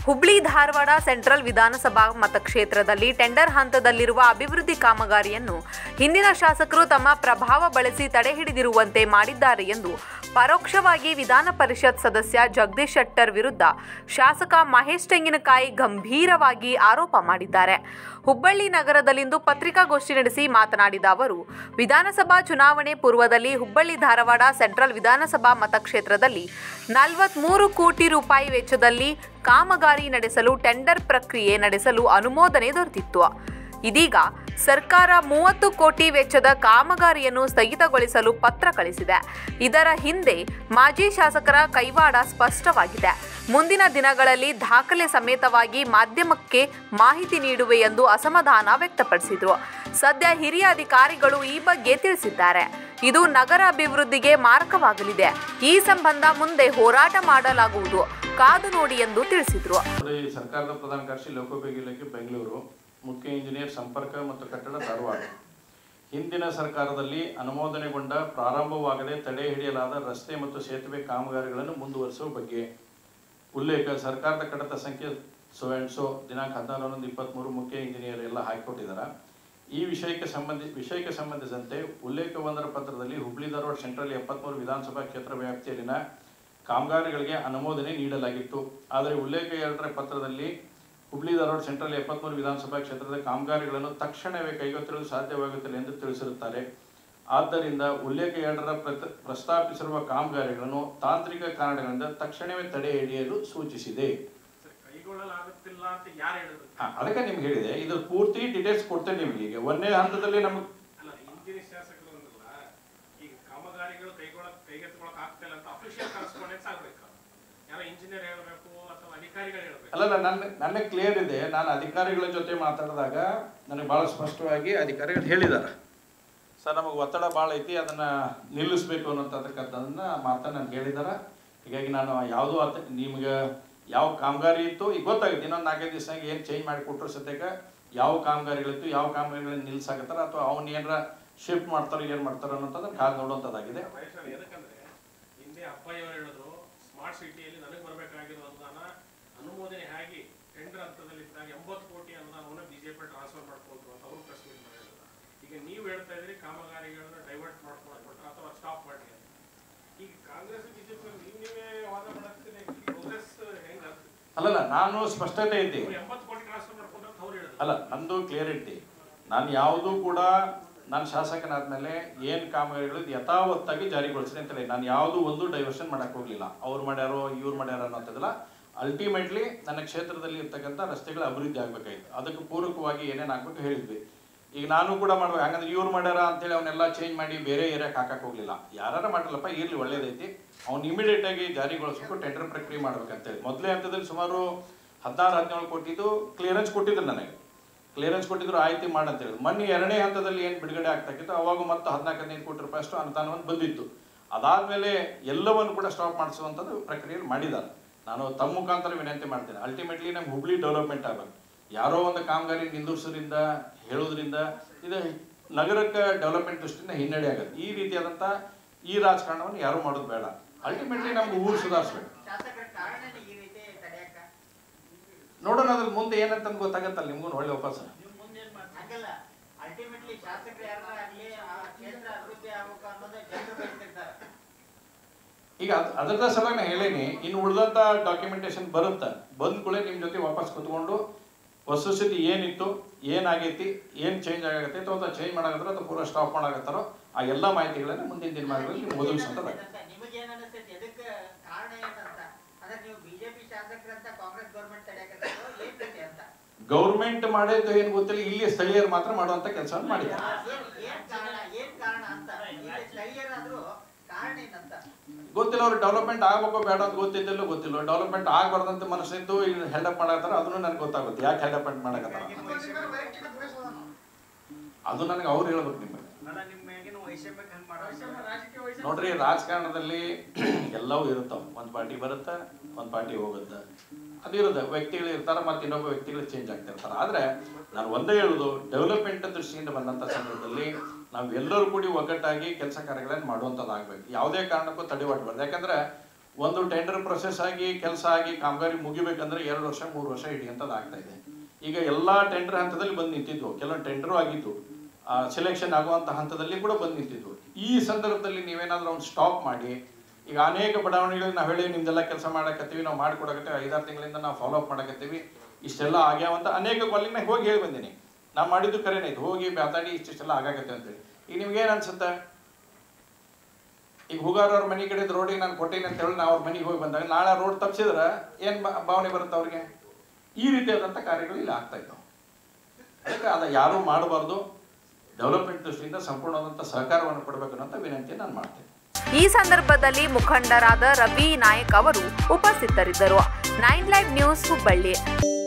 Hubli Dharwad central ವಿಧಾನಸಭಾ ಮತಕ್ಷೇತ್ರದಲ್ಲಿ tender ಹಂತದಲ್ಲಿರುವ ಅಭಿವೃದ್ಧಿ ಕಾಮಗಾರಿಯನ್ನು ಹಿಂದಿನ ಶಾಸಕರು ತಮ್ಮ ಪ್ರಭಾವ ಬಳಸಿ ತಡೆಹಿಡಿದಿರುವಂತೆ ಮಾಡಿದ್ದಾರೆ ಎಂದು ಪರೋಕ್ಷವಾಗಿ ವಿಧಾನ ಪರಿಷತ್ ಸದಸ್ಯ ಜಗದೀಶ್ ಶೆಟ್ಟರ್ ವಿರುದ್ಧ ಶಾಸಕ ಮಹೇಶ್ ತೆಂಗಿನಕಾಯಿ ಗಂಭೀರವಾಗಿ ಆರೋಪ ಮಾಡಿದ್ದಾರೆ. ಹುಬ್ಬಳ್ಳಿ ನಗರದಲ್ಲಿಂದು ಪತ್ರಿಕಾಗೋಷ್ಠಿ ನಡೆಸಿ ಮಾತನಾಡಿದ ಅವರು, ವಿಧಾನಸಭಾ ಚುನಾವಣೆ ಪೂರ್ವದಲ್ಲಿ ಹುಬ್ಬಳ್ಳಿ ಧಾರವಾಡ ಸೆಂಟ್ರಲ್ ವಿಧಾನಸಭಾ ಮತಕ್ಷೇತ್ರದಲ್ಲಿ 43 ಕೋಟಿ ರೂಪಾಯಿ ವೆಚ್ಚದಲ್ಲಿ ಕಾಮಗಾರಿ ನಡೆಸಲು ಟೆಂಡರ್ ಪ್ರಕ್ರಿಯೆ ನಡೆಸಲು ಅನುಮೋದನೆ ದೊರೆತಿತ್ತು. ಇದೀಗ ಸರ್ಕಾರ 30 ಕೋಟಿ ವೆಚ್ಚದ ಕಾಮಗಾರಿಯನ್ನು ಸ್ಥಗಿತಗೊಳಿಸಲು ಪತ್ರ ಕಳಿಸಿದೆ. ಇದರ ಹಿಂದೆ ಮಾಜಿ ಶಾಸಕರ ಕೈವಾಡ ಸ್ಪಷ್ಟವಾಗಿದೆ. ಮುಂದಿನ ದಿನಗಳಲ್ಲಿ ದಾಖಲೆ ಸಮೇತವಾಗಿ ಮಾಧ್ಯಮಕ್ಕೆ ಮಾಹಿತಿ ನೀಡುವೆ ಎಂದು ಅಸಮಾಧಾನ ವ್ಯಕ್ತಪಡಿಸಿದರು. ಸದ್ಯ ಹಿರಿಯ ಅಧಿಕಾರಿಗಳು ಈ ಬಗ್ಗೆ ತಿಳಿಸಿದ್ದಾರೆ. ಇದು ನಗರ ಅಭಿವೃದ್ಧಿಗೆ ಮಾರಕವಾಗಲಿದೆ. ಈ ಸಂಬಂಧ ಮುಂದೆ ಹೋರಾಟ ಮಾಡಲಾಗುವುದು, ಕಾದು ನೋಡಿ ಎಂದು ತಿಳಿಸಿದರು. ಸರ್ಕಾರದ ಪ್ರಧಾನ ಕಾರ್ಯದರ್ಶಿ ಲೋಕೋಪಯೋಗಿ ಇಲಾಖೆ ಬೆಂಗಳೂರು, ಮುಖ್ಯ ಇಂಜಿನಿಯರ್ ಸಂಪರ್ಕ ಮತ್ತು ಕಟ್ಟಡ ಧಾರವಾಡ. ಹಿಂದಿನ ಸರ್ಕಾರದಲ್ಲಿ ಅನುಮೋದನೆಗೊಂಡ ಪ್ರಾರಂಭವಾಗದೆ ತಡೆ ಹಿಡಿಯಲಾದ ರಸ್ತೆ ಮತ್ತು ಸೇತುವೆ ಕಾಮಗಾರಿಗಳನ್ನು ಮುಂದುವರಿಸುವ ಬಗ್ಗೆ ಉಲ್ಲೇಖ ಸರ್ಕಾರದ ಕಡತ ಸಂಖ್ಯೆ ಸೋ ದಿನಾಂಕ 14/23 ಮುಖ್ಯ ಇಂಜಿನಿಯರ್ ಎಲ್ಲ ಹಾಕಿಕೊಟ್ಟಿದ್ದಾರೆ. ಈ ವಿಷಯಕ್ಕೆ ಸಂಬಂಧಿಸಿದಂತೆ ಉಲ್ಲೇಖ 1ರ ಪತ್ರದಲ್ಲಿ ಹುಬ್ಳಿ ಧಾರವಾಡ ಸೆಂಟ್ರಲ್ 73 ವಿಧಾನಸಭಾ ಕ್ಷೇತ್ರ ವ್ಯಾಪ್ತಿಯಲ್ಲಿನ ಕಾಮಗಾರಿಗಳಿಗೆ ಅನುಮೋದನೆ ನೀಡಲಾಗಿತ್ತು. ಆದರೆ ಉಲ್ಲೇಖ 2ರ ಪತ್ರದಲ್ಲಿ ಹುಬ್ಳಿ ಧಾರವಾಡ ಸೆಂಟ್ರಲ್ 73 ವಿಧಾನಸಭಾ ಕ್ಷೇತ್ರದ ಕಾಮಗಾರಿಗಳನ್ನು ತಕ್ಷಣವೇ ಕೈಗೆತ್ತಿರಲು ಸಾಧ್ಯವಾಗುತ್ತಿಲ್ಲ ಎಂದು ತಿಳಿಸಿರುತ್ತಾರೆ. ಆದ್ದರಿಂದ ಉಲ್ಲೇಖ 2ರ ಪ್ರಸ್ತಾಪಿಸಿರುವ ಕಾಮಗಾರಿಗಳನ್ನು ತಾಂತ್ರಿಕ ಕಾರಣಗಳಿಂದ ತಕ್ಷಣವೇ ತಡೆ ಹಿಡಿಯಲು ಸೂಚಿಸಿದೆ. ಅದಕ್ಕೆ ನಿಮ್ಗೆ ಹೇಳಿದೆ, ಇದ್ರ ಪೂರ್ತಿ ಡೀಟೇಲ್ಸ್ ಕೊಡ್ತೇನೆ ನಿಮ್ಗೆ. ಈಗ 1ನೇ ಹಂತದಲ್ಲಿ ನಮ್ಗೆ ಅಲ್ಲಲ್ಲ, ನನ್ನ ಕ್ಲಿಯರ್ ಇದೆ. ನಾನು ಅಧಿಕಾರಿಗಳ ಜೊತೆ ಮಾತಾಡಿದಾಗ ನನಗೆ ಭಾಳ ಸ್ಪಷ್ಟವಾಗಿ ಅಧಿಕಾರಿಗಳು ಹೇಳಿದ್ದಾರೆ, ಸರ್ ನಮಗೆ ಒತ್ತಡ ಭಾಳ ಐತಿ, ಅದನ್ನು ನಿಲ್ಲಿಸಬೇಕು ಅನ್ನೋಂಥದ್ದಕ್ಕಂಥದ್ದನ್ನು ಮಾತನ್ನು ನನಗೆ ಹೇಳಿದ್ದಾರೆ. ಹೀಗಾಗಿ ನಾನು ಯಾವುದೋ ನಿಮ್ಗೆ ಯಾವ ಕಾಮಗಾರಿ ಇತ್ತು ಈಗ ಗೊತ್ತಾಗುತ್ತೆ. ಇನ್ನೊಂದು 4-5 ದಿವಸ ಏನು ಚೇಂಜ್ ಮಾಡಿಕೊಟ್ರು ಸದ್ಯಕ್ಕೆ ಯಾವ ಕಾಮಗಾರಿಗಳಿತ್ತು, ಯಾವ ಕಾಮಗಾರಿಗಳನ್ನ ನಿಲ್ಲಿಸಾಕತ್ತಾರ ಅಥವಾ ಅವ್ನು ಏನಾರ ಶಿಫ್ಟ್ ಮಾಡ್ತಾರೋ ಏನು ಮಾಡ್ತಾರೋ ಅನ್ನೋಂಥದ್ದನ್ನು ಕಾದು ನೋಡುವಂಥದ್ದಾಗಿದೆ. ಸ್ಮಾರ್ಟ್ ಸಿಟಿಯಲ್ಲಿ ನನಗೆ ಬರಬೇಕಾಗಿರೋ ಅನುದಾನ ಅನುಮೋದನೆ ಆಗಿ ಟೆಂಡರ್ ಹಂತದಲ್ಲಿ ಇದ್ದಾಗ 80 ಕೋಟಿ ಅನುದಾನವನ್ನು ಬಿಜೆಪಿ ಟ್ರಾನ್ಸ್ಫರ್ ಮಾಡ್ಕೊಂಡ್ರು ಅಂತ ಅವರು ಪ್ರೆಸ್ ಮೀಟ್ ಮಾಡಿದ್ರು. ಈಗ ನೀವು ಹೇಳ್ತಾ ಇದ್ರಿ ಕಾಮಗಾರಿಗಳನ್ನ ಡೈವರ್ಟ್ ಮಾಡ್ಕೊಳ್ಬಿಟ್ರೆ ಅಥವಾ ಸ್ಟಾಪ್ ಮಾಡಿ. ಈಗ ಕಾಂಗ್ರೆಸ್ ಬಿಜೆಪಿ ನೀವೇ ವಾದ ಮಾಡಾಕ್ತೀನಿ, ಪ್ರೋಗ್ರೆಸ್ ಹೆಂಗ? ಅಲ್ಲಲ್ಲ, ನಾನು ಸ್ಪಷ್ಟತೆ ಇದ್ದೆ. 80 ಕೋಟಿ ಟ್ರಾನ್ಸ್ಫರ್ ಮಾಡ್ಕೊಂಡ್ರೆ ಅಂತ ಅವ್ರು ಹೇಳಿದ್ರು. ಅಲ್ಲ, ನಂದು ಕ್ಲಿಯರಿಟಿ. ನಾನು ಯಾವುದೂ ಕೂಡ ನಾನು ಶಾಸಕನಾದ್ಮೇಲೆ ಏನು ಕಾಮಗಾರಿಗಳು ಯಥಾವತ್ತಾಗಿ ಜಾರಿಗೊಳಿಸಿದೆ ಅಂತೇಳಿ ನಾನು ಯಾವುದೂ ಒಂದು ಡೈವರ್ಷನ್ ಮಾಡಕ್ಕೆ ಹೋಗಲಿಲ್ಲ. ಅವ್ರು ಮಾಡ್ಯಾರೋ ಇವ್ರು ಮಾಡ್ಯಾರೋ ಅನ್ನೋಂಥದ್ದಲ್ಲ. ಅಲ್ಟಿಮೇಟ್ಲಿ ನನ್ನ ಕ್ಷೇತ್ರದಲ್ಲಿ ಇರ್ತಕ್ಕಂಥ ರಸ್ತೆಗಳ ಅಭಿವೃದ್ಧಿ ಆಗಬೇಕಾಗಿತ್ತು. ಅದಕ್ಕೆ ಪೂರಕವಾಗಿ ಏನೇನು ಆಗಬೇಕು ಹೇಳಿದ್ವಿ. ಈಗ ನಾನು ಕೂಡ ಮಾಡ್ಬೇಕು. ಹಾಗಂದ್ರೆ ಇವ್ರು ಮಾಡ್ಯಾರ ಅಂತೇಳಿ ಅವನ್ನೆಲ್ಲ ಚೇಂಜ್ ಮಾಡಿ ಬೇರೆ ಏರಿಯಾಕ್ಕೆ ಹಾಕಕ್ಕೆ ಹೋಗಲಿಲ್ಲ. ಯಾರು ಮಾಡಲಪ್ಪ ಇರಲಿ, ಒಳ್ಳೇದೈತಿ, ಅವ್ನು ಇಮಿಡಿಯೇಟಾಗಿ ಜಾರಿಗೊಳಿಸ್ಬೇಕು, ಟೆಂಡರ್ ಪ್ರಕ್ರಿಯೆ ಮಾಡ್ಬೇಕಂತೇಳಿ ಮೊದಲೇ ಹಂತದಲ್ಲಿ ಸುಮಾರು 16-17 ಕೋಟಿದು ಕ್ಲಿಯರೆನ್ಸ್ ಕೊಟ್ಟಿದ್ರು. ನನಗೆ ಕ್ಲಿಯರೆನ್ಸ್ ಕೊಟ್ಟಿದ್ರು, ಆಯ್ತು ಮಾಡಂತ ಹೇಳಿದ್ರು. ಮೊನ್ನೆ 2ನೇ ಹಂತದಲ್ಲಿ ಏನು ಬಿಡುಗಡೆ ಆಗ್ತಾಕಿತ್ತು ಅವಾಗ ಮತ್ತೆ 14-15 ಕೋಟಿ ರೂಪಾಯಿ ಅಷ್ಟು ಅನುದಾನವನ್ನು ಬಂದಿತ್ತು. ಅದಾದಮೇಲೆ ಎಲ್ಲವನ್ನು ಕೂಡ ಸ್ಟಾಪ್ ಮಾಡಿಸುವಂಥದ್ದು ಪ್ರಕ್ರಿಯೆಯಲ್ಲಿ ಮಾಡಿದ್ದಾರೆ. ನಾನು ತಮ್ಮ ಮುಖಾಂತರ ವಿನಂತಿ ಮಾಡ್ತೇನೆ, ಅಲ್ಟಿಮೇಟ್ಲಿ ನಮ್ಗೆ ಹುಬ್ಳಿ ಡೆವಲಪ್ಮೆಂಟ್ ಆಗಬೇಕು. ಯಾರೋ ಒಂದು ಕಾಮಗಾರಿ ನಿಂದಿಸೋದ್ರಿಂದ ಹೇಳೋದ್ರಿಂದ ಇದು ನಗರಕ್ಕೆ ಡೆವಲಪ್ಮೆಂಟ್ ದೃಷ್ಟಿಯಿಂದ ಹಿನ್ನಡೆ ಆಗುತ್ತೆ. ಈ ರೀತಿಯಾದಂಥ ಈ ರಾಜಕಾರಣವನ್ನು ಯಾರೂ ಮಾಡೋದು ಬೇಡ. ಅಲ್ಟಿಮೇಟ್ಲಿ ನಮ್ಗೆ ಊರು ಸುಧಾರಿಸ್ಬೇಕು. ನೋಡೋಣ, ಅದ್ರ ಮುಂದೆ ಏನಂತ ಗೊತ್ತಾಗತ್ತಲ್ಲ ನಿಮ್ಗೂ ಒಳ್ಳೆ ವಾಪಸ್. ಈಗ ಅದರ ಸಲುವಾಗಿ ನಾನು ಹೇಳೀನಿ, ಇನ್ನು ಉಳಿದಂತ ಡಾಕ್ಯುಮೆಂಟೇಶನ್ ಬರುತ್ತೆ. ಬಂದ ಕೂಡ ನಿಮ್ಮ ಜೊತೆ ವಾಪಸ್ ಕುತ್ಕೊಂಡು ವಸ್ತುಸ್ಥಿತಿ ಏನಿತ್ತು, ಏನಾಗೈತಿ, ಏನು ಚೇಂಜ್ ಆಗತ್ತೆ ಅಥವಾ ಚೇಂಜ್ ಮಾಡಾಕತ್ತಾರೋ ಅಥವಾ ಪೂರ ಸ್ಟಾಪ್ ಮಾಡಾಕತ್ತಾರೋ ಆ ಎಲ್ಲ ಮಾಹಿತಿಗಳನ್ನು ಮುಂದಿನ ದಿನಮಾನಗಳಲ್ಲಿ ನೀವು ಒದಗಿಸುತ್ತದೆ. ಗೌರ್ಮೆಂಟ್ ಮಾಡೋದು ಏನು ಗೊತ್ತಿಲ್ಲ, ಇಲ್ಲಿ ಸ್ಥಳೀಯರು ಮಾತ್ರ ಮಾಡುವಂತ ಕೆಲಸವನ್ನು ಮಾಡಿದ್ದಾರೆ. ಗೊತ್ತಿಲ್ಲ, ಅವ್ರು ಡೆವಲಪ್ಮೆಂಟ್ ಆಗ್ಬೇಕೋ ಬೇಡ ಅಂತ ಗೊತ್ತಿದ್ದಲ್ಲೋ ಗೊತ್ತಿಲ್ಲ. ಡೆವಲಪ್ಮೆಂಟ್ ಆಗಬಾರ್ದಂತ ಮನಸ್ಸಿದ್ದು ಈಗ ಹೆಲ್ಡಪ್ ಮಾಡತ್ತಾರ, ಅದನ್ನು ನನಗೆ ಗೊತ್ತಾಗುತ್ತೆ ಯಾಕೆ ಹೆಲ್ಡಪ್ಮೆಂಟ್ ಮಾಡಕತ್ತಾರ. ಅದು ನನಗೆ ಅವ್ರು ಹೇಳ್ಬೇಕು ನಿಮಗೆ. ನೋಡ್ರಿ, ರಾಜಕಾರಣದಲ್ಲಿ ಎಲ್ಲವೂ ಇರುತ್ತಾವ. ಒಂದು ಪಾರ್ಟಿ ಬರುತ್ತೆ, ಒಂದು ಪಾರ್ಟಿ ಹೋಗುತ್ತೆ, ಅದು ಇರುತ್ತೆ. ವ್ಯಕ್ತಿಗಳು ಇರ್ತಾರೆ, ಮತ್ತು ಇನ್ನೊಬ್ಬ ವ್ಯಕ್ತಿಗಳು ಚೇಂಜ್ ಆಗ್ತಿರ್ತಾರೆ. ಆದರೆ ನಾನು ಒಂದೇ ಹೇಳೋದು, ಡೆವಲಪ್ಮೆಂಟ್ ದೃಷ್ಟಿಯಿಂದ ಬಂದಂಥ ಸಂದರ್ಭದಲ್ಲಿ ನಾವು ಎಲ್ಲರೂ ಕೂಡಿ ಒಗ್ಗಟ್ಟಾಗಿ ಕೆಲಸ ಕಾರ್ಯಗಳನ್ನು ಮಾಡುವಂಥದ್ದು ಆಗಬೇಕು. ಯಾವುದೇ ಕಾರಣಕ್ಕೂ ತಡೆಗಟ್ಟಬಾರ್ದು. ಯಾಕಂದರೆ ಒಂದು ಟೆಂಡರ್ ಪ್ರೊಸೆಸ್ ಆಗಿ ಕೆಲಸ ಆಗಿ ಕಾಮಗಾರಿ ಮುಗಿಬೇಕಂದ್ರೆ 2 ವರ್ಷ 3 ವರ್ಷ ಹಿಡಿಯಂಥದ್ದು ಆಗ್ತಾ ಇದೆ. ಈಗ ಎಲ್ಲ ಟೆಂಡರ್ ಹಂತದಲ್ಲಿ ಬಂದು ನಿಂತಿದ್ವು, ಕೆಲವೊಂದು ಟೆಂಡರು ಆಗಿದ್ದು ಸೆಲೆಕ್ಷನ್ ಆಗುವಂಥ ಹಂತದಲ್ಲಿ ಕೂಡ ಬಂದು ನಿಂತಿದ್ವು. ಈ ಸಂದರ್ಭದಲ್ಲಿ ನೀವೇನಾದ್ರೂ ಒಂದು ಸ್ಟಾಪ್ ಮಾಡಿ, ಈಗ ಅನೇಕ ಬಡಾವಣೆಗಳಿಗೆ ನಾವು ಹೇಳಿ ನಿಮ್ದೆಲ್ಲ ಕೆಲಸ ಮಾಡಕತ್ತೀವಿ, ನಾವು ಮಾಡಿಕೊಡಕತ್ತೀವಿ, 5-6 ತಿಂಗಳಿಂದ ನಾವು ಫಾಲೋ ಅಪ್ ಮಾಡಕತ್ತೀವಿ, ಇಷ್ಟೆಲ್ಲ ಆಗ್ಯಾವಂತ ಅನೇಕ ಕಾಲಿಂಗ್ ನಾನು ಹೋಗಿ ಹೇಳಿ ಬಂದೀನಿ. ನಾವು ಮಾಡಿದ್ದು ಕರೆನೇ ಇದು, ಹೋಗಿ ಮಾತಾಡಿ ಇಷ್ಟೆಲ್ಲ ಆಗಾಕತ್ತೆ ಅಂತೇಳಿ. ಈಗ ನಿಮ್ಗೇನು ಅನ್ಸುತ್ತೆ? ಈಗ ಹುಗಾರವ್ರ ಮನೆ ಕಡೆ ರೋಡಿಗೆ ನಾನು ಕೊಟ್ಟೀನಿ ಅಂತ ಹೇಳಿ ನಾವು ಅವ್ರ ಮನೆಗೆ ಹೋಗಿ ಬಂದಾಗ ನಾಳೆ ರೋಡ್ ತಪ್ಪಿಸಿದ್ರೆ ಏನು ಭಾವನೆ ಬರುತ್ತೆ ಅವ್ರಿಗೆ? ಈ ರೀತಿಯಾದಂಥ ಕಾರ್ಯಗಳು ಇಲ್ಲಿ ಆಗ್ತಾ ಇದ್ದಾವೆ. ಅದಕ್ಕೆ ಅದು ಯಾರೂ ಮಾಡಬಾರ್ದು. ಡೆವಲಪ್ಮೆಂಟ್ ದೃಷ್ಟಿಯಿಂದ ಸಂಪೂರ್ಣವಾದಂಥ ಸಹಕಾರವನ್ನು ಕೊಡಬೇಕನ್ನೋಂಥ ವಿನಂತಿ ನಾನು ಮಾಡ್ತೇನೆ. ಈ ಸಂದರ್ಭದಲ್ಲಿ ಮುಖಂಡರಾದ ರವಿ ನಾಯಕ್ ಅವರು ಉಪಸ್ಥಿತರಿದ್ದರು. 9 ಲೈವ್ ನ್ಯೂಸ್ ಹುಬ್ಬಳ್ಳಿ.